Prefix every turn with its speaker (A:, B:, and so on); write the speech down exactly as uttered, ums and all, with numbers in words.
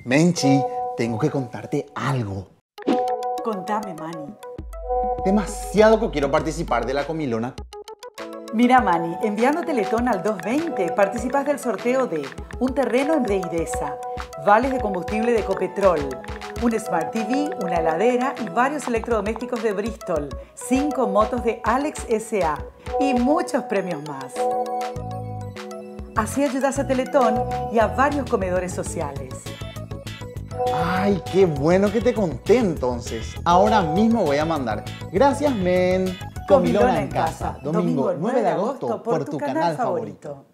A: Menchi, tengo que contarte algo.
B: Contame, Mani.
A: Demasiado que quiero participar de la comilona.
B: Mira, Mani, enviando Teletón al dos veinte participas del sorteo de un terreno en Reidesa, vales de combustible de Ecopetrol, un Smart T V, una heladera y varios electrodomésticos de Bristol, cinco motos de Alex S A y muchos premios más. Así ayudas a Teletón y a varios comedores sociales.
A: Ay, qué bueno que te conté entonces. Ahora mismo voy a mandar. Gracias, men.
B: Comilona en casa, domingo nueve de agosto por tu canal favorito.